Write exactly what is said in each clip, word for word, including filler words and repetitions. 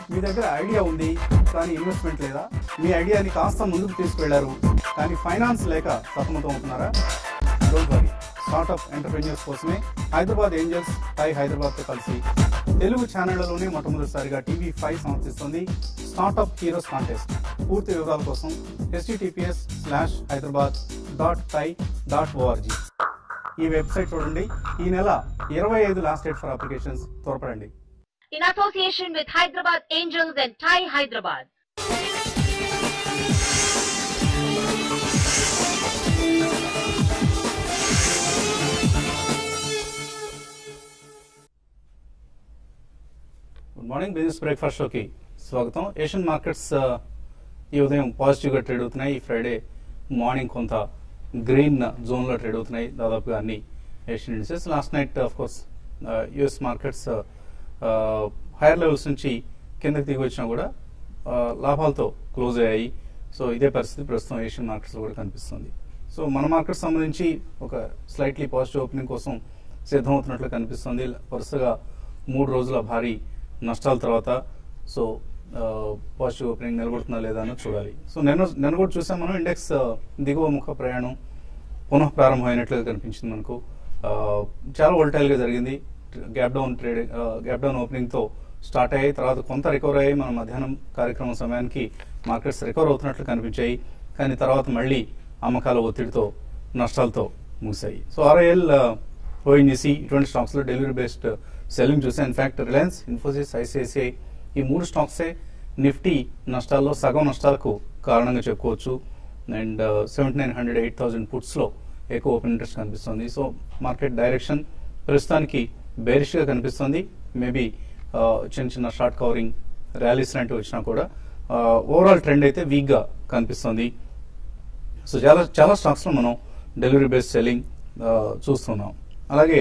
మీ దగ్గర ఐడియా ఉంది కానీ ఇన్వెస్ట్మెంట్ లేదా? మీ ఐడియాని కాస్త ముందుకు తీసుకెళ్లారు కానీ ఫైనాన్స్ లేక సతమతం అవుతున్నారా? డోంట్ వరీ, స్టార్ట్అప్ ఎంటర్ప్రెన్యూర్స్ కోసమే హైదరాబాద్ ఏంజల్స్ టై హైదరాబాద్తో కలిసి తెలుగు ఛానళ్లలోనే మొట్టమొదటిసారిగా టీవీ ఫైవ్ సమర్పిస్తుంది స్టార్ట్అప్ హీరోస్ కాంటెస్ట్. పూర్తి వివరాల కోసం HTTPS slash Hyderabad dot TiE dot O R G ఈ వెబ్సైట్ చూడండి. ఈ నెల ఇరవై ఐదు లాస్ట్ డేట్ ఫర్ అప్లికేషన్స్. త్వరపడండి. In association with Hyderabad Angels and Thai Hyderabad. Good morning, business breakfast షోకి స్వాగతం. ఏషియన్ మార్కెట్స్ ఈ ఉదయం పాజిటివ్గా ట్రేడ్ అవుతున్నాయి. ఈ ఫ్రైడే మార్నింగ్ కొంత గ్రీన్ జోన్లో ట్రేడ్ అవుతున్నాయి దాదాపుగా అన్ని Asian indices. Last night of course US markets higher levels నుంచి కిందకి దిగి వచ్చినా కూడా లాభాలతో క్లోజ్ అయ్యాయి. సో ఇదే పరిస్థితి ప్రస్తుతం ఏషియన్ మార్కెట్స్లో కూడా కనిపిస్తుంది. సో మన మార్కెట్ సంబంధించి ఒక స్లైట్లీ పాజిటివ్ ఓపెనింగ్ కోసం సిద్ధమవుతున్నట్లు కనిపిస్తుంది. వరుసగా మూడు రోజుల భారీ నష్టాల తర్వాత సో పాజిటివ్ ఓపెనింగ్ నిలబడుతుందా లేదా అని చూడాలి. సో నేను నిన్న కూడా చూసాం మనం, ఇండెక్స్ దిగువ ముఖ ప్రయాణం పునః ప్రారంభమైనట్లుగా కనిపించింది మనకు. చాలా వోల్టైల్గా జరిగింది. Gap down trading gap down ఓపెనింగ్తో స్టార్ట్ అయ్యాయి, తర్వాత కొంత రికవర్ అయ్యాయి. మనం మధ్యాహ్నం కార్యక్రమం సమయానికి మార్కెట్స్ రికవర్ అవుతున్నట్లు కనిపించాయి, కానీ తర్వాత మళ్ళీ అమ్మకాల ఒత్తిడితో నష్టాలతో ముగిశాయి. సో ఆర్ఐఎల్, ఓఎన్జీసీ ఇటువంటి స్టాక్స్లో డెలివరీ బేస్డ్ సెల్లింగ్ చూసాం. ఇన్ఫాక్ట్ రిలయన్స్, ఇన్ఫోసిస్, ఐసిఐసిఐ ఈ మూడు స్టాక్సే నిఫ్టీ నష్టాల్లో సగం నష్టాలకు కారణంగా చెప్పుకోవచ్చు. And seventy nine hundred eight thousand పుట్స్లో ఎక్కువ ఓపెన్ ఇంట్రెస్ట్ కనిపిస్తుంది. సో మార్కెట్ డైరెక్షన్ ప్రస్తుతానికి బేరిష్గా కనిపిస్తుంది. మేబీ చిన్న చిన్న షార్ట్ కవరింగ్ ర్యాలీస్ లాంటివి వచ్చినా కూడా ఓవరాల్ ట్రెండ్ అయితే వీక్గా కనిపిస్తుంది. సో చాలా చాలా స్టాక్స్లో మనం డెలివరీ బేస్డ్ సెల్లింగ్ చూస్తున్నాం. అలాగే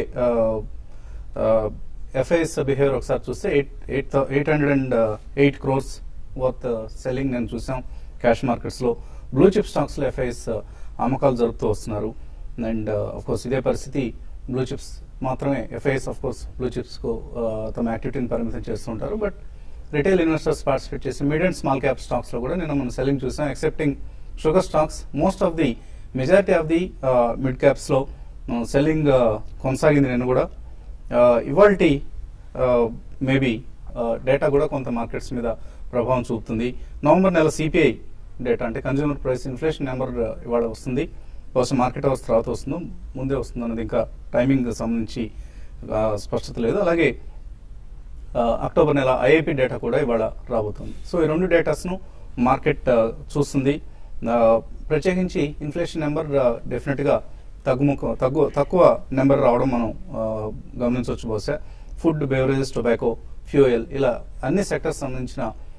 ఎఫ్ఐఎస్ బిహేవియర్ ఒకసారి చూస్తే eight eight eight hundred and eight crores worth selling నేను చూసాం క్యాష్ మార్కెట్స్లో. బ్లూ చిప్ స్టాక్స్లో ఎఫ్ఐఎస్ అమ్మకాలు జరుపుతూ వస్తున్నారు. అండ్ అఫ్కోర్స్ ఇదే పరిస్థితి బ్లూ చిప్స్ మాత్రమే. FIIs of course blue chips కు తమ యాక్టివిటీని పరిమితం చేస్తుంటారు, బట్ రిటైల్ ఇన్వెస్టర్స్ పార్టిసిపేట్ చేసి mid and small cap stocks లో కూడా నేను మనం సెల్లింగ్ చూసాం. Excepting sugar stocks, most of the majority of the mid caps లో సెల్లింగ్ కొనసాగింది. నేను కూడా ఇవాల్టి మేబీ డేటా కూడా కొంత మార్కెట్స్ మీద ప్రభావం చూపుతుంది. నవంబర్ నెల సిపిఐ డేటా అంటే కన్జ్యూమర్ ప్రైస్ ఇన్ఫ్లేషన్ నెంబర్ ఇవాళ వస్తుంది. బహుశా మార్కెట్ అవర్స్ తర్వాత వస్తుందో ముందే వస్తుందో అన్నది ఇంకా టైమింగ్ సంబంధించి స్పష్టత లేదు. అలాగే అక్టోబర్ నెల ఐఐపి డేటా కూడా ఇవాళ రాబోతుంది. సో ఈ రెండు డేటాస్ను మార్కెట్ చూస్తుంది. ప్రత్యేకించి ఇన్ఫ్లేషన్ నెంబర్ డెఫినెట్గా తగ్గుముఖ తగ్గు తక్కువ నెంబర్ రావడం మనం గమనించవచ్చు. బహుశా ఫుడ్, బెవరేజెస్, టొబాకో, ఫ్యూయల్ ఇలా అన్ని సెక్టర్స్ సంబంధించిన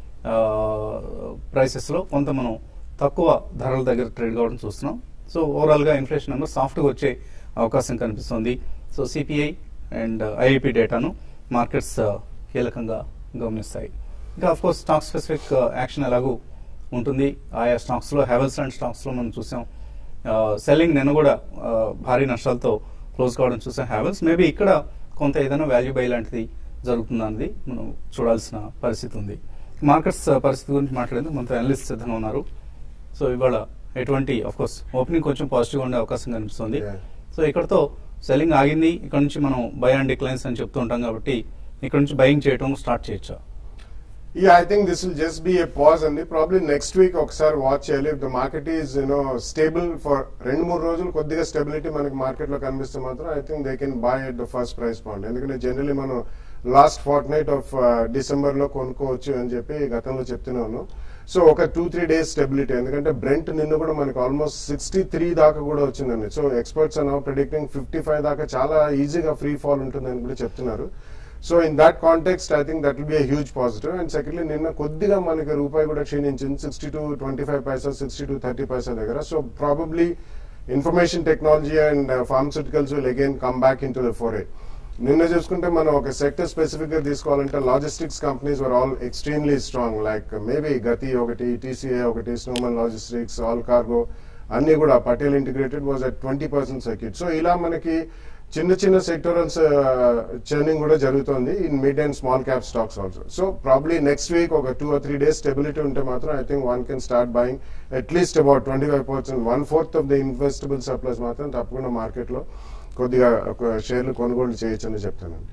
ప్రైసెస్లో కొంత మనం తక్కువ ధరల దగ్గర ట్రేడ్ కావడం చూస్తున్నాం. సో ఓవరాల్గా ఇన్ఫ్లేషన్ నెంబర్ సాఫ్ట్గా వచ్చే అవకాశం కనిపిస్తుంది. సో సిపిఐ అండ్ ఐఐపి డేటాను మార్కెట్స్ కీలకంగా గమనిస్తాయి. ఇంకా అఫ్కోర్స్ స్టాక్ స్పెసిఫిక్ యాక్షన్ ఎలాగూ ఉంటుంది. ఆయా స్టాక్స్లో హెవెల్స్ అండ్ స్టాక్స్లో మనం చూసాం సెల్లింగ్ నిన్న కూడా భారీ నష్టాలతో క్లోజ్ కావడం చూసాం హెవెల్స్. మేబీ ఇక్కడ కొంత ఏదైనా వాల్యూ బై లాంటిది జరుగుతుందన్నది మనం చూడాల్సిన పరిస్థితి ఉంది. మార్కెట్స్ పరిస్థితి గురించి మాట్లాడేందుకు మనతో అనలిస్ట్ సిద్ధంగా ఉన్నారు. సో ఇవాళ ఎటువంటి అఫ్కోర్స్ ఓపెనింగ్ కొంచెం పాజిటివ్గా ఉండే అవకాశం కనిపిస్తుంది. సో ఇక్కడతో సెల్లింగ్ ఆగింది. ఇక్కడ నుంచి మనం బై అండ్ డిక్లైన్స్ అని చెప్తూ ఉంటాం కాబట్టి ఇక్కడ నుంచి బయింగ్ చేయడం స్టార్ట్ చేయొచ్చా? Yeah, I think this will just be a pause and probably next week ఒకసారి వాచ్ చేయాలి. If the market is you know stable for రెండు మూడు రోజులు కొద్దిగా స్టెబిలిటీ మనకి మార్కెట్ లో కనిపిస్తే మాత్రం I think they can buy at the first price point. ఎందుకంటే జనరల్లీ మనం last fortnight of December లో కొనుక్కోవచ్చు అని చెప్పి గతంలో చెప్తున్నాను. సో ఒక టూ త్రీ డేస్ స్టెబిలిటీ, ఎందుకంటే బ్రెంట్ నిన్న కూడా మనకి ఆల్మోస్ట్ సిక్స్టీ త్రీ దాకా కూడా వచ్చిందండి. So experts are now predicting fifty five దాకా చాలా ఈజీగా ఫ్రీ ఫాల్ ఉంటుందని కూడా చెప్తున్నారు. So in that context I think that will be a huge positive. And secondly నిన్న కొద్దిగా మనకి రూపాయి కూడా క్షీణించింది, sixty to twenty five paisa sixty two thirty paisa దగ్గర. So probably information technology and pharmaceuticals will again come back in to the fore. నిన్న చూసుకుంటే మనం ఒక సెక్టర్ స్పెసిఫిక్ గా తీసుకోవాలంటే logistics companies were all extremely strong. Like maybe Gati ఒకటి, TCA ఒకటి, స్నోమన్ logistics, all cargo అన్ని కూడా, Patel integrated was at twenty percent circuit. So ఇలా మనకి చిన్న చిన్న సెక్టోరల్స్ చర్నింగ్ కూడా జరుగుతుంది in mid and small cap stocks also. So probably next week ఒక two or three days stability ఉంటే మాత్రం I think one can start buying at least about twenty five percent one fourth of the investable surplus మాత్రం తప్పకుండా మార్కెట్లో కొద్దిగా ఒక షేర్లు కొనుగోలు చేయొచ్చని చెప్తానండి.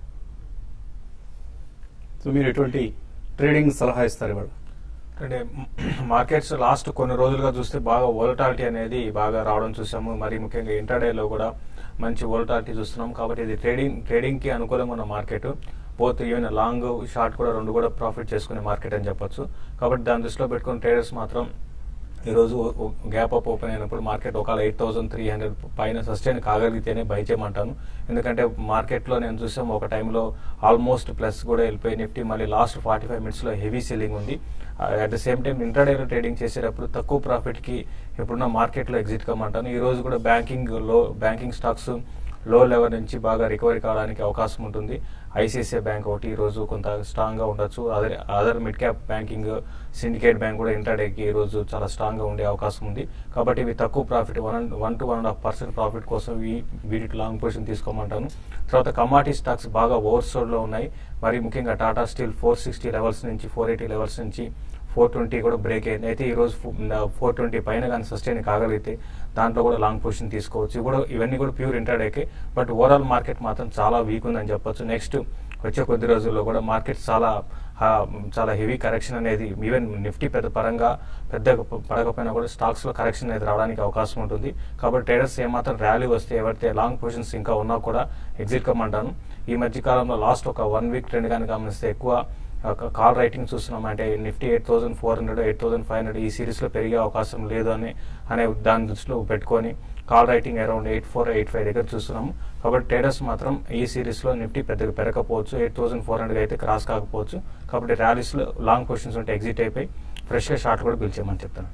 సో మీరు ఎటువంటి ట్రేడింగ్ సలహా ఇస్తారు ఇవాళ? అంటే మార్కెట్స్ లాస్ట్ కొన్ని రోజులుగా చూస్తే బాగా వోలటాలిటీ అనేది బాగా రావడం చూసాము. మరి ముఖ్యంగా ఇంటర్డేలో కూడా మంచి వోలటాలిటీ చూస్తున్నాం. కాబట్టి ఇది ట్రేడింగ్ ట్రేడింగ్ కి అనుకూలంగా ఉన్న market. Both even long short కూడా రెండు కూడా ప్రాఫిట్ చేసుకునే మార్కెట్ అని చెప్పొచ్చు. కాబట్టి దాని దృష్టిలో పెట్టుకుని ట్రేడర్స్ మాత్రం ఈరోజు గ్యాప్ అప్ ఓపెన్ అయినప్పుడు మార్కెట్ ఒకవేళ ఎయిట్ థౌసండ్ త్రీ హండ్రెడ్ పైన సస్టైన్ కాగలిగితేనే బై చేయమంటాను. ఎందుకంటే మార్కెట్లో నేను చూసాం ఒక టైంలో ఆల్మోస్ట్ ప్లస్ కూడా వెళ్ళిపోయి నిఫ్టీ మళ్ళీ లాస్ట్ ఫార్టీ ఫైవ్ మినిట్స్లో హెవీ సెల్లింగ్ ఉంది. అట్ ద సేమ్ టైం ఇంట్రాడేలో ట్రేడింగ్ చేసేటప్పుడు తక్కువ ప్రాఫిట్కి ఇప్పుడున్న మార్కెట్లో ఎగ్జిట్ కమ్మంటాను. ఈ రోజు కూడా బ్యాంకింగ్ లో బ్యాంకింగ్ స్టాక్స్ లో లెవెల్ నుంచి బాగా రికవరీ కావడానికి అవకాశం ఉంటుంది. ఐసిఐసిఐ బ్యాంక్ ఒకటి ఈ రోజు కొంత స్ట్రాంగ్ గా ఉండొచ్చు. Other other mid cap banking Syndicate Bank కూడా ఇంటర్డేకి ఈ రోజు చాలా స్ట్రాంగ్ గా ఉండే అవకాశం ఉంది. కాబట్టి ఇవి తక్కువ profit one one to one and half percent profit కోసం ఈ వీటికి లాంగ్ పొజిషన్ తీసుకోమంటాను. తర్వాత కమాడిటీ స్టాక్స్ బాగా ఓవర్సోల్డ్ లో ఉన్నాయి. మరి ముఖ్యంగా Tata Steel four sixty levels నుంచి ఫోర్ ఎయిటీ లెవెల్స్ నుంచి ఫోర్ ట్వంటీ కూడా బ్రేక్ అయింది. అయితే ఈ రోజు ఫోర్ ట్వంటీ పైన కానీ సస్టైన్ కాగలిగితే దాంట్లో కూడా లాంగ్ పొజిషన్ తీసుకోవచ్చు. ఇవి కూడా ఇవన్నీ కూడా ప్యూర్ ఇంటర్డేకే. బట్ ఓవరాల్ మార్కెట్ మాత్రం చాలా వీక్ ఉందని చెప్పొచ్చు. నెక్స్ట్ వచ్చే కొద్ది రోజుల్లో కూడా మార్కెట్ చాలా చాలా హెవీ కరెక్షన్ అనేది ఈవెన్ నిఫ్టీ పెద్ద పరంగా పెద్ద పడకపోయినా కూడా స్టాక్స్ లో కరెక్షన్ అనేది రావడానికి అవకాశం ఉంటుంది. కాబట్టి ట్రేడర్స్ ఏమాత్రం ర్యాలీ వస్తే ఎవరైతే లాంగ్ పొజిషన్స్ ఇంకా ఉన్నా కూడా ఎగ్జిట్ కమ్మంటాను. ఈ మధ్య కాలంలో లాస్ట్ ఒక వన్ వీక్ ట్రెండ్ కానీ గమనిస్తే ఎక్కువ కాల్ రైటింగ్ చూస్తున్నాం. అంటే Nifty eight thousand four hundred eight thousand five hundred ఈ సిరీస్ లో పెరిగే అవకాశం లేదు అని అనే దాని దృష్టిలో పెట్టుకొని call writing around eight four eight five దగ్గర చూస్తున్నాము. కాబట్టి ట్రేడర్స్ మాత్రం ఈ సిరీస్ లో నిఫ్టీ పెద్దగా పెరగకపోవచ్చు. ఎయిట్ థౌసండ్ ఫోర్ హండ్రెడ్ అయితే క్రాస్ కాకపోవచ్చు. కాబట్టి ర్యాలీస్ లో లాంగ్ పొజిషన్స్ ఉంటే ఎగ్జిట్ అయిపోయి ఫ్రెష్ గా షార్ట్ కూడా పిలిచేయమని చెప్తాను.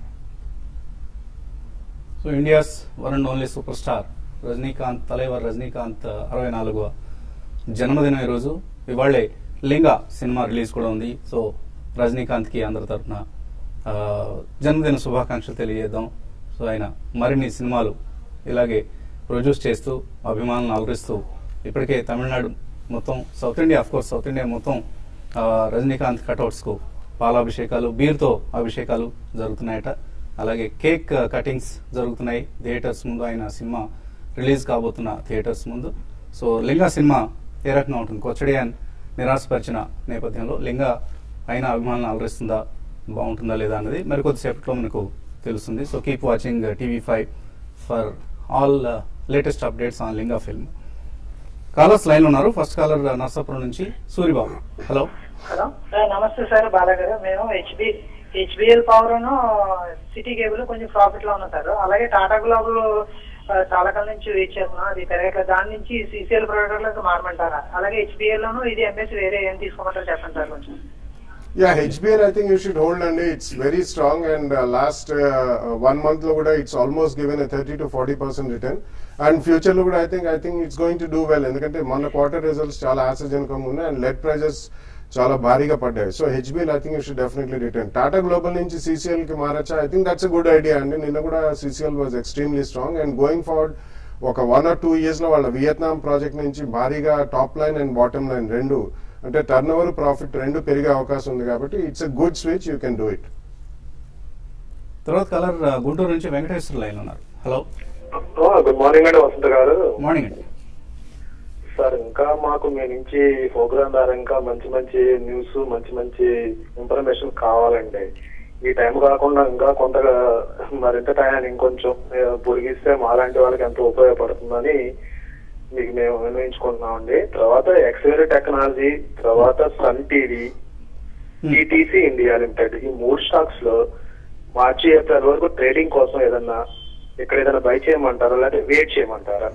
So India's one and only super star Rajinikanth Thalaivar Rajinikanth అరవై నాలుగవ జన్మదినం ఈరోజు. ఇవాళ్లే లింగా సినిమా రిలీజ్ కూడా ఉంది. సో రజనీకాంత్ కి అందరి తరఫున జన్మదిన శుభాకాంక్షలు తెలియజేద్దాం. సో ఆయన మరిన్ని సినిమాలు ఇలాగే ప్రొడ్యూస్ చేస్తూ అభిమానులను ఆదరిస్తూ ఇప్పటికే తమిళనాడు మొత్తం south India of course south India మొత్తం రజనీకాంత్ కటౌట్స్ కు పాలాభిషేకాలు బీర్తో అభిషేకాలు జరుగుతున్నాయట. అలాగే కేక్ కటింగ్స్ జరుగుతున్నాయి థియేటర్స్ ముందు. ఆయన సినిమా రిలీజ్ కాబోతున్న థియేటర్స్ ముందు. సో లింగా సినిమా ఏ రకంగా ఉంటుంది? కొచ్చడియాన్ నిరాశపరిచిన నేపథ్యంలో లింగా అయిన అభిమానులను అలరిస్తుందా, బాగుంటుందా లేదా అన్నది మరి కొద్దిసేపట్లో మనకు తెలుస్తుంది. So keep watching TV five for all latest updates on Lingaa film. Callers line ఉన్నారు. ఫస్ట్ కాలర్ నర్సాపురం నుంచి Suribabu. Hello hello sir, namaste sir Bala garu. మేము HB HBL power city cable కొంచెం ప్రాఫిట్ లో ఉన్నా సార్. అలాగే టాటా గ్లోబల్ చాలా కాలం నుంచి వెయిట్ చేస్తున్నాం, అది పెరగక దాని నుంచి సిసిఎల్ ప్రొడక్ట్లకు మారమంటారా? అలాగే హెచ్బిఎల్ లోను ఇది ఎంఎస్ వేరే ఏం తీసుకోమంటారు చెప్పండి సార్ కొంచెం. Yeah, H B L I think you should hold and it's very strong and uh, last uh, one month lo kuda it's almost given a thirty to forty percent return and future lo kuda I think I think it's going to do well endukante mana quarter results chaala ఆశాజనకంగా ఉన్నాయి and lead prices చాలా భారీగా పడ్డాయి. So H B L I think you should definitely return. Tata Global నుంచి C C L కి మారచ్చా? I think that's a good idea అండి. నిన్న కూడా C C L was extremely strong and going forward ఒక one or two years లో వాళ్ళ Vietnam project నుంచి భారీగా top line and bottom line రెండు అంటే టర్న్ ఓవర్ ప్రాఫిట్ రెండు పెరిగే అవకాశం ఉంది. కాబట్టి it's a good switch, you can do it. తర్వాత కలర్ గుంటూరు నుంచి వెంకటేశ్వర లైన్ ఉన్నారు. హలో గుడ్ మార్నింగ్ అండి వసంత గారు. మార్నింగ్ అండి సార్. ఇంకా మాకు మీ నుంచి ప్రోగ్రామ్ ద్వారా ఇంకా మంచి మంచి న్యూస్ మంచి మంచి ఇన్ఫర్మేషన్ కావాలండి. ఈ టైం కాకుండా ఇంకా కొంతగా మరింత టైం ఇంకొంచెం పొడిగిస్తే మాలాంటి వాళ్ళకి ఎంతో ఉపయోగపడుతుందని మీకు మేము నిర్ణయించుకుంటున్నామండి. తర్వాత ఎక్స్వేర్ టెక్నాలజీ, తర్వాత సన్ టీవీ, టీటీసీ ఇండియా లిమిటెడ్, ఈ మూడు స్టాక్స్ లో మార్చి ఏప్రిల్ వరకు ట్రేడింగ్ కోసం ఏదన్నా ఇక్కడ ఏదైనా బై చేయమంటారా లేకపోతే వెయిట్ చేయమంటారా?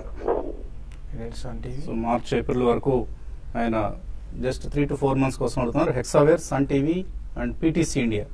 సో మార్చ్ ఏప్రిల్ వరకు ఆయన just three to four months కోసం అడుగుతున్నారు. Hexaware, Sun TV and PTC India.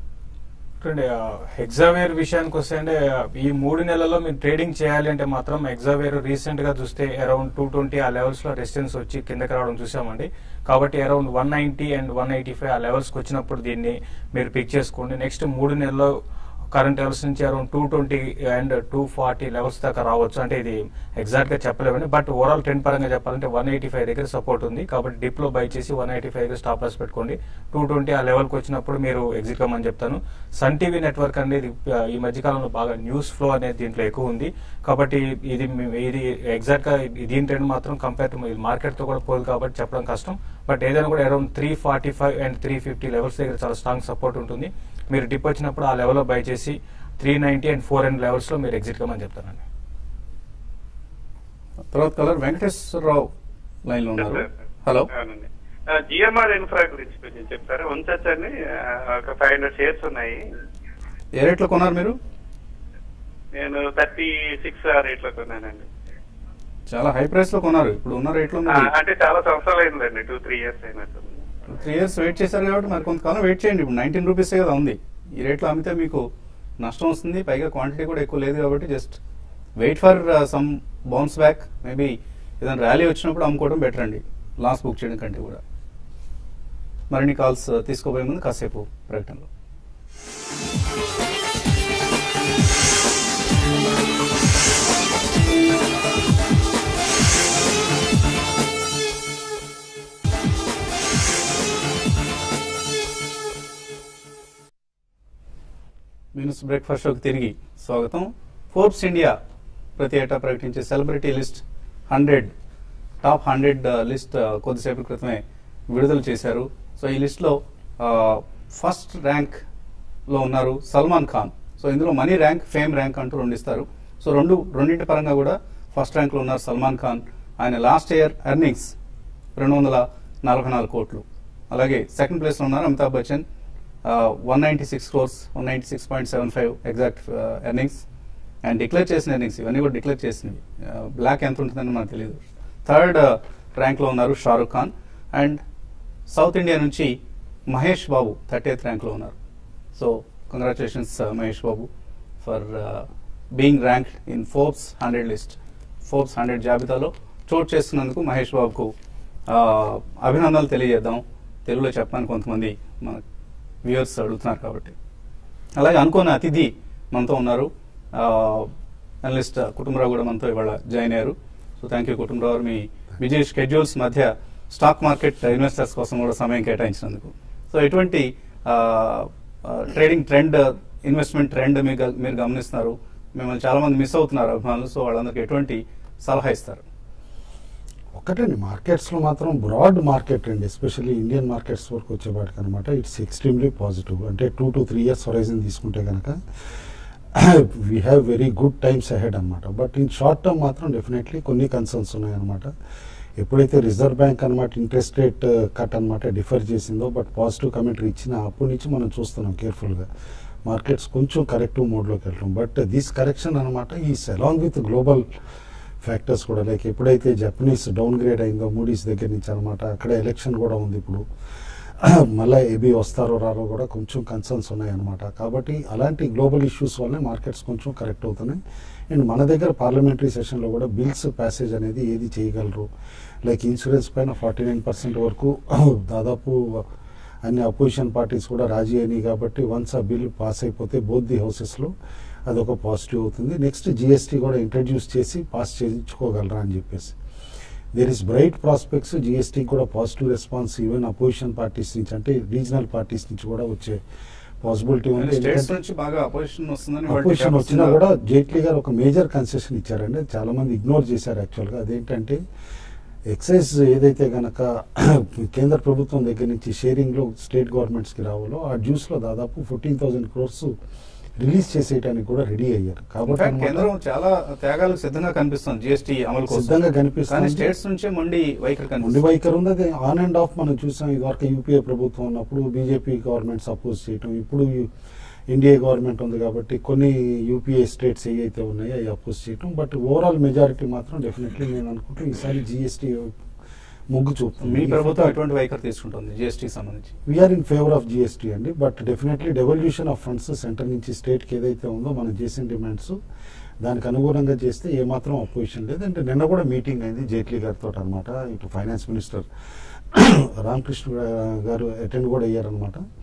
హెగ్జావేర్ విషయానికి వస్తే అంటే ఈ మూడు నెలల్లో మీరు ట్రేడింగ్ చేయాలి అంటే మాత్రం హెగ్జావేర్ రీసెంట్ గా చూస్తే అరౌండ్ టూ ట్వంటీ ఆ లెవెల్స్ లో రెసిస్టెన్స్ వచ్చి కిందకి రావడం చూసామండి. కాబట్టి around one ninety and one eighty five ఆ లెవెల్స్ కి వచ్చినప్పుడు దీన్ని మీరు పిక్ చేసుకోండి. నెక్స్ట్ మూడు నెలల్లో కరెంట్ లెవెల్స్ నుంచి around two twenty and two forty levels దాకా రావచ్చు. అంటే ఇది ఎగ్జాక్ట్ గా చెప్పలేమని, బట్ ఓవరాల్ ట్రెండ్ పరంగా చెప్పాలంటే వన్ ఎయిటీ ఫైవ్ దగ్గర సపోర్ట్ ఉంది. కాబట్టి డిప్ లో బై చేసి వన్ ఎయిటీ ఫైవ్ దగ్గర స్టాప్ లాస్ పెట్టుకోండి. టూ ట్వంటీ ఆ లెవెల్ కి వచ్చినప్పుడు మీరు ఎగ్జిట్ కమ్మని చెప్తాను. సన్ టీవీ నెట్వర్క్ అనేది ఈ మధ్యకాలంలో బాగా న్యూస్ ఫ్లో అనేది దీంట్లో ఎక్కువ ఉంది. కాబట్టి ఇది ఇది ఎగ్జాక్ట్ గా దీని ట్రెండ్ మాత్రం కంపేర్ టు మార్కెట్ తో కూడా పోదు కాబట్టి చెప్పడం కష్టం. బట్ ఏదైనా కూడా around three forty five and three fifty levels దగ్గర చాలా స్ట్రాంగ్ సపోర్ట్ ఉంటుంది. మీరు డిప్ వచ్చినప్పుడు ఆ లెవెల్లో బై చేసి three ninety and four hundred levels లో మీరు ఎగ్జిట్ కమ్మని చెప్తానండి. తర్వాత కలర్ వెంకటేశ్వరరావు లైన్ లో ఉన్నారు. హలో, జిఎంఆర్ ఇన్ఫ్రా గురించి కొంచెం చెప్తారా? ఉంచండి, ఒక ఫైవ్ హండ్రెడ్ షేర్స్ ఉన్నాయి. ఏ రేట్ లో కొన్నారు మీరు? నేను థర్టీ సిక్స్ ఆ రేట్ లో కొన్నానండి. చాలా హై ప్రైస్ లో కొన్నారు. ఇప్పుడు ఉన్న రేట్ లో అంటే చాలా సంవత్సరాలు అయిందండి, టూ త్రీ ఇయర్స్ అయినట్టు. త్రీ ఇయర్స్ వెయిట్ చేశారు కాబట్టి మరి కొంతకాలం వెయిట్ చేయండి. ఇప్పుడు నైన్టీన్ రూపీసే కదా ఉంది. ఈ రేట్లో అమ్మితే మీకు నష్టం వస్తుంది. పైగా క్వాంటిటీ కూడా ఎక్కువ లేదు కాబట్టి just wait for some bounce back. Maybe ఏదైనా ర్యాలీ వచ్చినప్పుడు అమ్ముకోవడం బెటర్ అండి, లాస్ బుక్ చేయడం కంటే కూడా. మరిన్ని కాల్స్ తీసుకోబోయే ముందు కాసేపు ప్రకటనలో. న్యూస్ బ్రేక్ఫాస్ట్ షోకి తిరిగి స్వాగతం. ఫోర్బ్స్ ఇండియా ప్రతి ఏటా ప్రకటించే celebrity list hundred top hundred list కొద్దిసేపు క్రితమే విడుదల చేశారు. సో ఈ లిస్ట్ లో ఫస్ట్ ర్యాంక్ లో ఉన్నారు సల్మాన్ ఖాన్. సో ఇందులో మనీ ర్యాంక్, ఫేమ్ ర్యాంక్ అంటూ రెండు ఇస్తారు. సో రెండు రెండింటి పరంగా కూడా ఫస్ట్ ర్యాంక్ లో ఉన్నారు సల్మాన్ ఖాన్. ఆయన లాస్ట్ ఇయర్ ఎర్నింగ్స్ రెండు వందల నలభై నాలుగు కోట్లు. అలాగే సెకండ్ ప్లేస్ లో ఉన్నారు Amitabh Bachchan, one ninety six crores, one ninety six point seven five exact earnings. And declare చేసిన ఎర్నింగ్స్ ఇవన్నీ కూడా డిక్లేర్ చేసినవి. బ్లాక్ ఎంత ఉంటుందని మనకు తెలియదు. థర్డ్ ర్యాంక్ లో ఉన్నారు Shahrukh Khan. And south India నుంచి Mahesh Babu thirty eighth rank లో ఉన్నారు. So congratulations Mahesh Babu for being ranked in Forbes hundred list. Forbes hundred జాబితాలో చోటు చేస్తున్నందుకు మహేష్ బాబుకు అభినందనలు తెలియజేద్దాం. తెలుగులో చెప్పాలని కొంతమంది మన వ్యూవర్స్ అడుగుతున్నారు కాబట్టి. అలాగే అనుకోని అతిథి మనతో ఉన్నారు, అనలిస్ట్ కుటుంబరావు కూడా మనతో ఇవాళ జాయిన్ అయ్యారు. సో థ్యాంక్ యూ కుటుంబరావు, మీ బిజీ షెడ్యూల్స్ మధ్య స్టాక్ మార్కెట్ ఇన్వెస్టర్స్ కోసం కూడా సమయం కేటాయించినందుకు. సో ఎటువంటి ట్రేడింగ్ ట్రెండ్, ఇన్వెస్ట్మెంట్ ట్రెండ్ మీకు మీరు గమనిస్తున్నారు? మిమ్మల్ని చాలా మంది మిస్ అవుతున్నారు అభిమానులు. సో వాళ్ళందరికీ ఎటువంటి సలహా ఇస్తారు? ఒకటండి, మార్కెట్స్లో మాత్రం బ్రాడ్ మార్కెట్ అండి, ఎస్పెషల్లీ ఇండియన్ మార్కెట్స్ వరకు వచ్చేవాటికి అనమాట ఇట్స్ ఎక్స్ట్రీమ్లీ పాజిటివ్. అంటే two to three years horizon తీసుకుంటే కనుక we have very good times ahead అనమాట. బట్ ఇన్ షార్ట్ టర్మ్ మాత్రం డెఫినెట్లీ కొన్ని కన్సర్న్స్ ఉన్నాయన్నమాట. ఎప్పుడైతే రిజర్వ్ బ్యాంక్ అనమాట ఇంట్రెస్ట్ రేట్ కట్ అనమాట డిఫర్ చేసిందో, బట్ పాజిటివ్ కమెంటరీ ఇచ్చిన అప్పటి నుంచి మనం చూస్తున్నాం కేర్ఫుల్గా మార్కెట్స్ కొంచెం కరెక్టివ్ మోడ్లోకి వెళ్ళడం. బట్ దిస్ కరెక్షన్ అనమాట is along with global factors కూడా, లైక్ ఎప్పుడైతే జపనీస్ డౌన్ గ్రేడ్ అయిందో మూడీస్ దగ్గర నుంచి అనమాట, అక్కడ ఎలక్షన్ కూడా ఉంది ఇప్పుడు, మళ్ళీ ఏబీ వస్తారో రారో కూడా కొంచెం కన్సర్న్స్ ఉన్నాయన్నమాట. కాబట్టి అలాంటి గ్లోబల్ ఇష్యూస్ వల్లనే మార్కెట్స్ కొంచెం కరెక్ట్ అవుతున్నాయి. అండ్ మన దగ్గర పార్లమెంటరీ సెషన్లో కూడా బిల్స్ ప్యాసేజ్ అనేది ఏది చేయగలరు, లైక్ ఇన్సూరెన్స్ పైన ఫార్టీ నైన్ పర్సెంట్ వరకు దాదాపు అన్ని అపోజిషన్ పార్టీస్ కూడా రాజీ అయినాయి. కాబట్టి వన్స్ ఆ బిల్ పాస్ అయిపోతే బోత్ ది హౌసెస్లో అదొక పాజిటివ్ అవుతుంది. నెక్స్ట్ జిఎస్టీ కూడా ఇంట్రడ్యూస్ చేసి పాస్ చేయించుకోగలరా అని చెప్పేసి there is bright prospects. GST కూడా positive response even opposition parties నుంచి, అంటే రీజనల్ పార్టీస్ నుంచి కూడా వచ్చే పాసిబిలిటీ ఉంది. అపోజిషన్ వచ్చినా కూడా జైట్లీ గారు ఒక మేజర్ కన్సెషన్ ఇచ్చారండి, చాలా మంది ఇగ్నోర్ చేశారు యాక్చువల్గా. అదేంటంటే ఎక్సైజ్ ఏదైతే కనుక కేంద్ర ప్రభుత్వం దగ్గర నుంచి షేరింగ్లో స్టేట్ గవర్నమెంట్స్కి రావాలో ఆ జ్యూస్లో దాదాపు ఫోర్టీన్ థౌసండ్ క్రోర్స్ రిలీజ్ చేసేయడానికి కూడా రెడీ అయ్యారు. కాబట్టి కేంద్రం చాలా త్యాగాలకు సిద్ధంగా కనిపిస్తుంది జిఎస్టీ అమలు కోసం. సిద్ధంగా కనిపిస్తుంది. స్టేట్స్ నుంచే మొండి వైఖరి మొండి వైఖరి ఉంది. అది ఆన్ అండ్ ఆఫ్ మనం చూసాం. ఇదివరకు యూపీఏ ప్రభుత్వం ఉన్నప్పుడు బీజేపీ గవర్నమెంట్ సపోజ్ చేయటం, ఇప్పుడు ఎన్డీఏ గవర్నమెంట్ ఉంది కాబట్టి కొన్ని యూపీఏ స్టేట్స్ ఏవైతే ఉన్నాయో అవి అపోజ్ చేయటం. బట్ ఓవరాల్ మెజారిటీ మాత్రం డెఫినెట్లీ నేను అనుకుంటూ ఈసారి జిఎస్టీ మొగ్గు చూపుతుంది. మీ ప్రభుత్వం ఎటువంటి వైఖరి తీసుకుంటుంది జిఎస్టీ సంబంధించి? We're in favour of GST అండి. But definitely devolution of funds centre నుంచి స్టేట్కి ఏదైతే ఉందో మనం చేసిన డిమాండ్స్ దానికి అనుగుణంగా చేస్తే ఏమాత్రం అపోజిషన్ లేదు. అంటే నిన్న కూడా మీటింగ్ అయింది జైట్లీ గారితో అనమాట. ఇటు ఫైనాన్స్ మినిస్టర్ రామకృష్ణ గారు అటెండ్ కూడా అయ్యారనమాట.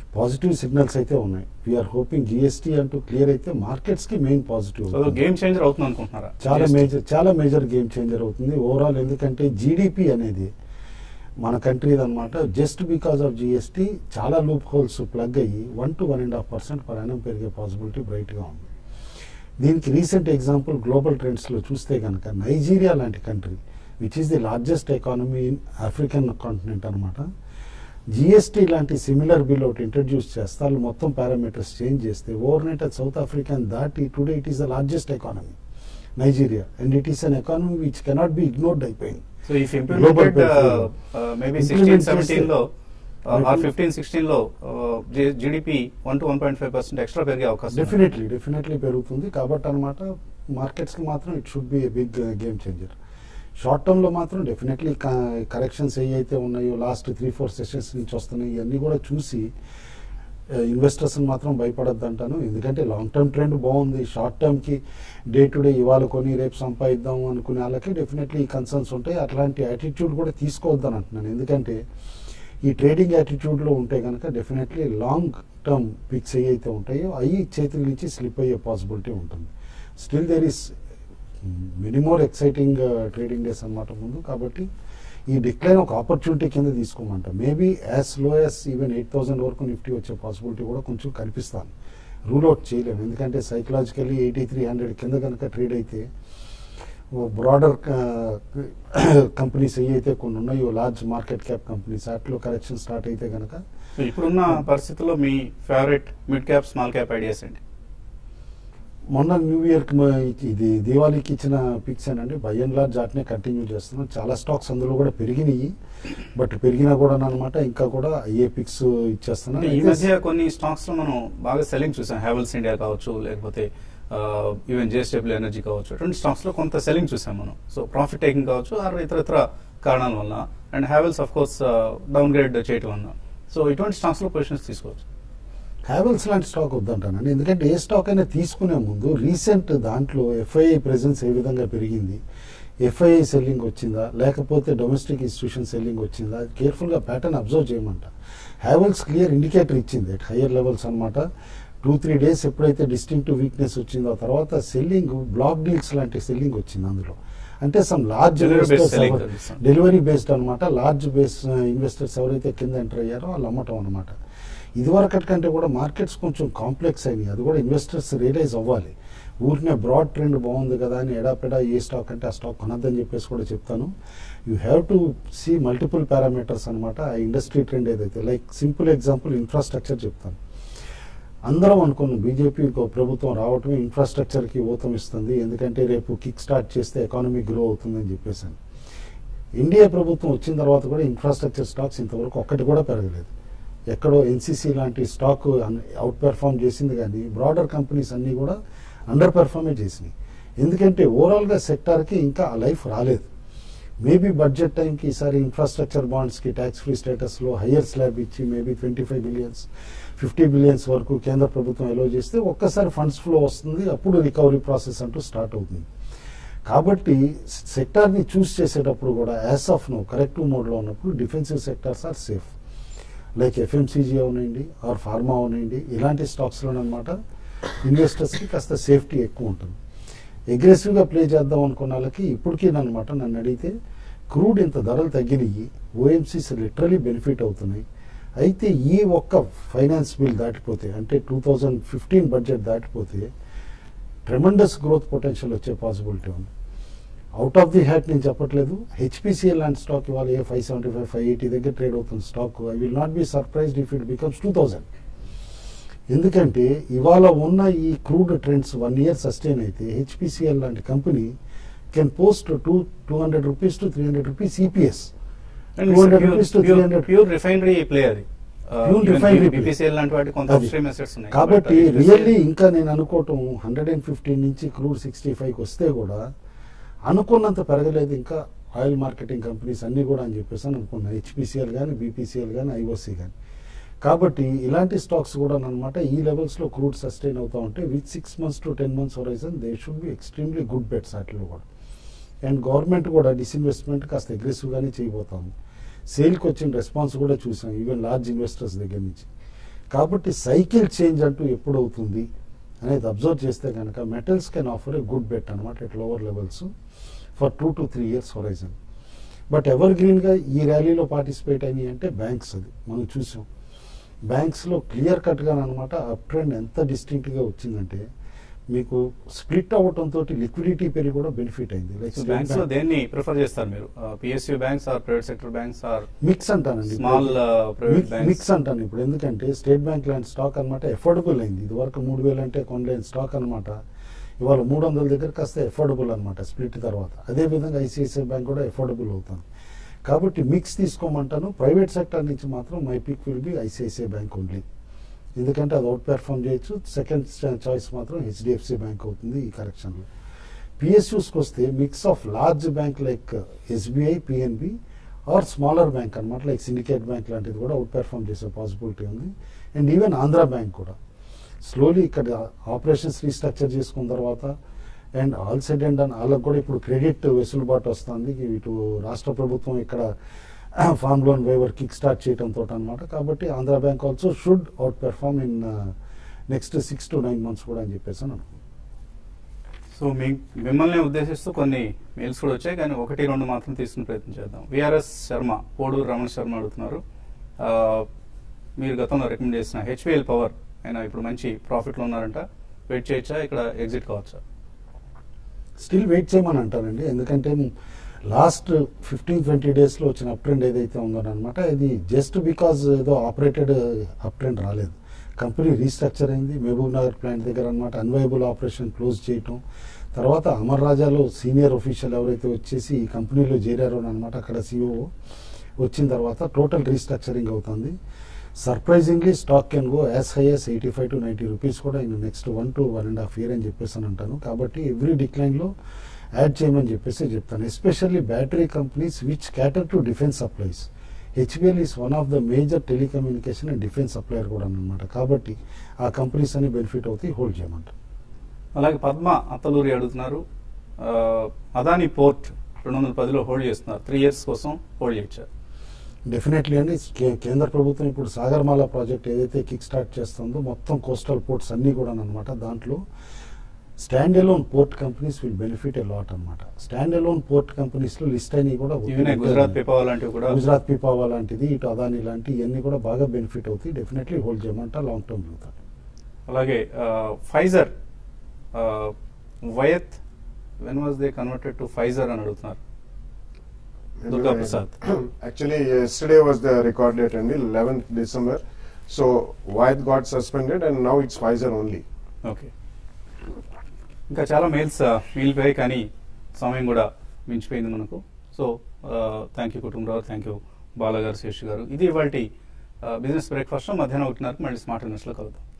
పాజిటివ్ సిగ్నల్స్ అయితే ఉన్నాయి. వీఆర్ హోపింగ్ జిఎస్టీ అంటూ క్లియర్ అయితే మార్కెట్స్ కి main positive so game changer అవుతుంది అనుకుంటున్నారా? చాలా మేజర్ చాలా మేజర్ గేమ్ చేంజర్ అవుతుంది ఓవరాల్. ఎందుకంటే జీడిపి అనేది మన కంట్రీది అనమాట. జస్ట్ బికాస్ ఆఫ్ జిఎస్టీ చాలా లూప్ హోల్స్ ప్లగ్ అయ్యి one to one and half percent per annum పెరిగే పాసిబిలిటీ బ్రైట్గా ఉంది. దీనికి రీసెంట్ ఎగ్జాంపుల్ గ్లోబల్ ట్రెండ్స్లో చూస్తే కనుక నైజీరియా లాంటి country which is the largest economy in African continent అనమాట. జిఎస్టీ లాంటి సిమిలర్ బిల్ ఒకటి ఇంట్రడ్యూస్ చేస్తే వాళ్ళు మొత్తం పారామీటర్స్ చేంజ్ చేస్తే ఓవర్ నైట్ అది సౌత్ ఆఫ్రికన్ దాటి today it is the largest economy Nigeria, and it is an economy which cannot be ignored అయిపోయింది. So if implemented maybe sixteen seventeen లో or fifteen sixteen లో GDP one to one point five percent extra పెరిగే అవకాశం definitely definitely పెరుగుతుంది. కాబట్టి అనమాట మార్కెట్స్కి మాత్రం it should be a big game changer. Short టర్మ్లో మాత్రం డెఫినెట్లీ కరెక్షన్స్ ఏవైతే ఉన్నాయో లాస్ట్ త్రీ ఫోర్ సెషన్స్ నుంచి వస్తున్నాయి ఇవన్నీ కూడా చూసి ఇన్వెస్టర్స్ని మాత్రం భయపడద్దు అంటాను. ఎందుకంటే లాంగ్ టర్మ్ ట్రెండ్ బాగుంది. షార్ట్ టర్మ్కి డే టు డే ఇవాళ కొని రేపు సంపాదిద్దాం అనుకునే వాళ్ళకి డెఫినెట్లీ కన్సర్న్స్ ఉంటాయి. అట్లాంటి యాటిట్యూడ్ కూడా తీసుకోవద్దని అంటున్నాను. ఎందుకంటే ఈ ట్రేడింగ్ యాటిట్యూడ్లో ఉంటే కనుక డెఫినెట్లీ లాంగ్ టర్మ్ పిక్స్ ఏవైతే ఉంటాయో అవి చేతుల నుంచి స్లిప్ అయ్యే పాసిబిలిటీ ఉంటుంది. Still there is many more exciting trading days అన్నమాట ముందు. కాబట్టి ఈ డిక్లైన్ ఒక ఆపర్చునిటీ కింద తీసుకోమంట. Maybe as low as even eight thousand వరకు నిఫ్టీ వచ్చే పాసిబిలిటీ కూడా కొంచెం కనిపిస్తాను. రూల్ అవుట్ చేయలేము. ఎందుకంటే సైకలాజికల్లీ ఎయిటీ త్రీ హండ్రెడ్ కింద కనుక ట్రేడ్ అయితే బ్రాడర్ కంపెనీస్ ఏవైతే కొన్ని ఉన్నాయో లార్జ్ మార్కెట్ క్యాప్ కంపెనీస్ వాటిలో కరెక్షన్ స్టార్ట్ అయితే కనుక ఇప్పుడున్న పరిస్థితుల్లో మీ favourite mid cap small cap ideas ఏంటి? మొన్న న్యూ ఇయర్కి ఇది దీవాళీకి ఇచ్చిన పిక్స్ అండి బై అండ్ లార్జ్ వాటినే కంటిన్యూ చేస్తున్నాం. చాలా స్టాక్స్ అందులో కూడా పెరిగినాయి, బట్ పెరిగినా కూడా అనమాట ఇంకా కూడా ఏ పిక్స్ ఇచ్చేస్తున్నాం. ఈ మధ్య కొన్ని స్టాక్స్ లో మనం బాగా సెల్లింగ్ చూసాం. హ్యావెల్స్ ఇండియా కావచ్చు, లేకపోతే ఈవెన్ జేఎస్డబ్ల్యూ ఎనర్జీ కావచ్చు, అటువంటి స్టాక్స్ లో కొంత సెల్లింగ్ చూసాం మనం. సో ప్రాఫిట్ టేకింగ్ కావచ్చు ఆర్ ఇతర ఇతర కారణాల వల్ల, and Havells of course downgrade చేయటం వల్ల. సో ఇటువంటి స్టాక్స్ లో పొజిషన్స్ తీసుకోవచ్చు. హ్యావెల్స్ లాంటి స్టాక్ వద్దంటానండి. ఎందుకంటే ఏ స్టాక్ అయినా తీసుకునే ముందు రీసెంట్ దాంట్లో ఎఫ్ఐఐ ప్రెజెన్స్ ఏ విధంగా పెరిగింది, ఎఫ్ఐఐ సెల్లింగ్ వచ్చిందా లేకపోతే డొమెస్టిక్ ఇన్స్టిట్యూషన్ సెల్లింగ్ వచ్చిందా, కేర్ఫుల్గా ప్యాటర్న్ అబ్జర్వ్ చేయమంట. హ్యావెల్స్ క్లియర్ ఇండికేటర్ ఇచ్చింది అట్ హయ్యర్ లెవెల్స్ అనమాట. టూ త్రీ డేస్ ఎప్పుడైతే డిస్టింక్టివ్ వీక్నెస్ వచ్చిందో ఆ తర్వాత సెల్లింగ్ బ్లాక్ డీల్స్ లాంటి సెల్లింగ్ వచ్చింది అందులో. అంటే సమ్ లార్జ్ డెలివరీ బేస్డ్ అనమాట. లార్జ్ బేస్ ఇన్వెస్టర్స్ ఎవరైతే కింద ఎంటర్ అయ్యారో వాళ్ళు అమ్మటం అనమాట. ఇదివరకటి కంటే కూడా మార్కెట్స్ కొంచెం కాంప్లెక్స్ అయినాయి. అది కూడా ఇన్వెస్టర్స్ రియలైజ్ అవ్వాలి. ఊరినే బ్రాడ్ ట్రెండ్ బాగుంది కదా అని ఎడాపెడా ఏ స్టాక్ అంటే ఆ స్టాక్ కొనద్దని చెప్పేసి కూడా చెప్తాను. You have to see multiple parameters అనమాట. ఆ ఇండస్ట్రీ ట్రెండ్ ఏదైతే లైక్ సింపుల్ ఎగ్జాంపుల్ ఇన్ఫ్రాస్ట్రక్చర్ చెప్తాను. అందరం అనుకున్నాం బీజేపీ ఇంకో ప్రభుత్వం రావటమే ఇన్ఫ్రాస్ట్రక్చర్కి ఊతం ఇస్తుంది, ఎందుకంటే రేపు కిక్ స్టార్ట్ చేస్తే ఎకానమీ గ్రో అవుతుందని చెప్పేసి. ఇండియా ప్రభుత్వం వచ్చిన తర్వాత కూడా ఇన్ఫ్రాస్ట్రక్చర్ స్టాక్స్ ఇంతవరకు ఒక్కటి కూడా పెరగలేదు. ఎక్కడో ఎన్సీసీ లాంటి స్టాక్ అవుట్ పెర్ఫార్మ్ చేసింది, కానీ బ్రాడర్ కంపెనీస్ అన్నీ కూడా అండర్ పెర్ఫార్మే చేసినాయి. ఎందుకంటే ఓవరాల్గా సెక్టార్కి ఇంకా ఆ లైఫ్ రాలేదు. మేబీ బడ్జెట్ టైంకి ఈసారి ఇన్ఫ్రాస్ట్రక్చర్ బాండ్స్కి ట్యాక్స్ ఫ్రీ స్టేటస్లో హయ్యర్ స్లాబ్ ఇచ్చి maybe twenty five billions fifty billions వరకు కేంద్ర ప్రభుత్వం ఎలో చేస్తే ఒక్కసారి ఫండ్స్ ఫ్లో వస్తుంది, అప్పుడు రికవరీ ప్రాసెస్ అంటూ స్టార్ట్ అవుతుంది. కాబట్టి సెక్టార్ని చూస్ చేసేటప్పుడు కూడా యాజ్ ఆఫ్ నో కరెక్టివ్ మోడ్లో ఉన్నప్పుడు defensive sectors are safe. Like FMCG అవునండి ఆర్ ఫార్మా అవునండి, ఇలాంటి స్టాక్స్లోనమాట ఇన్వెస్టర్స్కి కాస్త సేఫ్టీ ఎక్కువ ఉంటుంది. అగ్రెసివ్గా ప్లే చేద్దాం అనుకున్న వాళ్ళకి ఇప్పటికీ అనమాట నన్ను అడిగితే క్రూడ్ ఇంత ధరలు తగ్గినాయి, ఓఎంసీస్ లిటరలీ బెనిఫిట్ అవుతున్నాయి. అయితే ఈ ఒక్క ఫైనాన్స్ బిల్ దాటిపోతే అంటే టూ థౌజండ్ ఫిఫ్టీన్ బడ్జెట్ దాటిపోతే ట్రెమండస్ గ్రోత్ పొటెన్షియల్ వచ్చే పాసిబిలిటీ ఉంది. అవుట్ ఆఫ్ ది హ్యాట్ నేను చెప్పట్లేదు. హెచ్పిసిఎల్ లాంటి స్టాక్ ఇవాళ a five seventy five five eighty దగ్గర ట్రేడ్ అవుతుంది stock. I will not be surprised if it becomes two thousand. ఎందుకంటే ఇవాళ ఉన్న ఈ crude trends one year sustain అయితే హెచ్పిసిఎల్ లాంటి company can post two two hundred rupees to three hundred rupees EPS. కాబట్టి really ఇంకా నేను అనుకోవటం హండ్రెడ్ అండ్ ఫిఫ్టీన్ నుంచి క్రూడ్ సిక్స్టీ ఫైవ్కి వస్తే కూడా అనుకున్నంత పెరగలేదు ఇంకా ఆయిల్ మార్కెటింగ్ కంపెనీస్ అన్నీ కూడా అని చెప్పేసి అని అనుకున్నాను. హెచ్పిసిఎల్ కానీ బీపీసీఎల్ కానీ ఐఓసీ కానీ. కాబట్టి ఇలాంటి స్టాక్స్ కూడా అనమాట ఈ లెవెల్స్లో క్రూడ్ సస్టైన్ అవుతూ ఉంటే with six months to ten months horizon they should be extremely good bets వాటిలో కూడా. అండ్ గవర్నమెంట్ కూడా డిస్ఇన్వెస్ట్మెంట్ కాస్త అగ్రెసివ్గానే చేయబోతుంది. సేల్కి వచ్చిన రెస్పాన్స్ కూడా చూసాం ఈవెన్ లార్జ్ ఇన్వెస్టర్స్ దగ్గర నుంచి. కాబట్టి సైకిల్ చేంజ్ అంటూ ఎప్పుడు అవుతుంది అనేది అబ్జర్వ్ చేస్తే కనుక metals can offer a good bet అనమాట at lower levels for two to three years horizon. But ఎవర్ గ్రీన్గా ఈ ర్యాలీలో పార్టిసిపేట్ అయినాయి అంటే బ్యాంక్స్, అది మనం చూసాం. బ్యాంక్స్లో క్లియర్ కట్గా అనమాట అప్ ట్రెండ్ ఎంత డిస్టింక్ట్గా వచ్చిందంటే మీకు స్ప్లిట్ అవటంతో లిక్విడిటీ పెరిగి కూడా బెనిఫిట్ అయింది. లైక్ బ్యాంక్స్ లో దేన్ని ప్రిఫర్ చేస్తారు మీరు? PSU banks or private sector banks or mix అంటానండి, స్మాల్ ప్రైవేట్ బ్యాంక్స్ మిక్స్ అంటాను ఇప్పుడు. ఎందుకంటే స్టేట్ బ్యాంక్ లాంటి స్టాక్ అనమాట ఎఫోర్డబుల్ అయింది. ఇది వరకు మూడు వేలు అంటే కొనలేని స్టాక్ అనమాట ఇవాళ మూడు వందల దగ్గర కాస్త ఎఫోర్డబుల్ అనమాట స్ప్లిట్ తర్వాత. అదేవిధంగా ఐసిఐసిఐ బ్యాంక్ కూడా ఎఫోర్డబుల్ అవుతుంది. కాబట్టి మిక్స్ తీసుకోమంటాను. ప్రైవేట్ సెక్టర్ నుంచి మాత్రం my pick will be ICICI bank only, ఎందుకంటే అది అవుట్ పెర్ఫామ్ చేయొచ్చు. సెకండ్ చాయిస్ మాత్రం హెచ్డిఎఫ్సి బ్యాంక్ అవుతుంది ఈ కరెక్షన్లో. పిఎస్యూస్కి వస్తే mix of large bank like SBI, PNB or smaller bank అనమాట లైక్ సిండికేట్ బ్యాంక్ లాంటిది కూడా అవుట్ పెర్ఫామ్ చేసే పాసిబిలిటీ ఉంది. అండ్ ఈవెన్ ఆంధ్ర బ్యాంక్ కూడా స్లోలీ ఇక్కడ ఆపరేషన్స్ రీస్ట్రక్చర్ చేసుకున్న తర్వాత and all said and done వాళ్ళకు కూడా ఇప్పుడు క్రెడిట్ వెసులుబాటు వస్తుంది. ఇటు రాష్ట్ర ప్రభుత్వం ఇక్కడ farm loan waiver kick start చేయడంతో అనమాట. కాబట్టి Andhra bank also should outperform in next six to nine months కూడా అని చెప్పేసి అని అనుకుంటున్నాను. సో మీ మిమ్మల్ని ఉద్దేశిస్తూ కొన్ని మెయిల్స్ కూడా వచ్చాయి, కానీ ఒకటి రెండు మాత్రం తీసుకునే ప్రయత్నం చేద్దాం. విఆర్ఎస్ శర్మ, పోడూరు రమణ శర్మ అడుగుతున్నారు, మీరు గతంలో రికమెండ్ చేసిన హెచ్పిఎల్ పవర్ అయినా ఇప్పుడు మంచి ప్రాఫిట్లో ఉన్నారంట, వెయిట్ చేయొచ్చా, ఇక్కడ ఎగ్జిట్ కావచ్చా? స్టిల్ వెయిట్ చేయమని అంటానండి. ఎందుకంటే లాస్ట్ ఫిఫ్టీన్ ట్వంటీ డేస్లో వచ్చిన అప్ ట్రెండ్ ఏదైతే ఉందో అనమాట ఇది జస్ట్ బికాజ్ ఏదో ఆపరేటెడ్ అప్ ట్రెండ్ రాలేదు. కంపెనీ రీస్ట్రక్చర్ అయింది. మహబూబ్ నగర్ ప్లాంట్ దగ్గర అనమాట అన్వైబుల్ ఆపరేషన్ క్లోజ్ చేయటం, తర్వాత అమర్ రాజాలో సీనియర్ ఒఫీషియల్ ఎవరైతే వచ్చేసి ఈ కంపెనీలో చేరారో అనమాట అక్కడ సిఇఓ వచ్చిన తర్వాత టోటల్ రీస్ట్రక్చరింగ్ అవుతుంది. Surprisingly stock can go as high as eighty five to ninety rupees కూడా in next one to one and half year అని చెప్పేసి అని అంటాను. కాబట్టి ఎవ్రీ డిక్లైన్లో యాడ్ చేయమని చెప్పేసి చెప్తాను. Especially battery companies which cater to defence supplies. HBL is one of the major telecommunication and defence supplier కూడా అనమాట. కాబట్టి ఆ కంపెనీస్ అని బెనిఫిట్ అవుతాయి, హోల్డ్ చేయమంటారు. అలాగే పద్మ అత్తలూరి అడుగుతున్నారు, అదాని పోర్ట్ రెండు వందల పదిలో హోల్డ్ చేస్తున్నారు, త్రీ ఇయర్స్ కోసం హోల్డ్ చేయించారు. డెఫినెట్లీ అండి. కేంద్ర ప్రభుత్వం ఇప్పుడు సాగర్మాల ప్రాజెక్ట్ ఏదైతే కిక్ స్టార్ట్ చేస్తుందో మొత్తం కోస్టల్ పోర్ట్స్ అన్నీ కూడా అనమాట దాంట్లో standalone port companies will benefit a lot అనమాట. స్టాండ్ అలోన్ పోర్ట్ కంపెనీస్ లో లిస్ట్ అయినవి కూడా గుజరాత్ పిపావా లాంటివి కూడా గుజరాత్ పిపావా లాంటిది, ఇటు అదాని లాంటి ఇవన్నీ కూడా బాగా బెనిఫిట్ అవుతాయి. డెఫినెట్లీ హోల్డ్ చేయమంట లాంగ్ టర్మ్ అవుతాయి. అలాగే Pfizer Wyeth when was they converted to Pfizer అని అడుగుతున్నారు Durga Prasad. Actually, yesterday was the record date, and eleventh December. So, Wyeth got suspended, and now it's Pfizer only. Okay. ఇంకా చాలా mails మిగిలిపోయాయి, కానీ సమయం కూడా మించిపోయింది మనకు. So thank you Kutumbarao, thank you బాలగారు, శేష్ గారు. ఇది ఇవాళ బిజినెస్ బ్రేక్ఫాస్ట్. మధ్యాహ్నం ఒకటిన్నరకు మళ్ళీ స్మార్ట్ ఇన్వెస్ట్లో కలుద్దాం.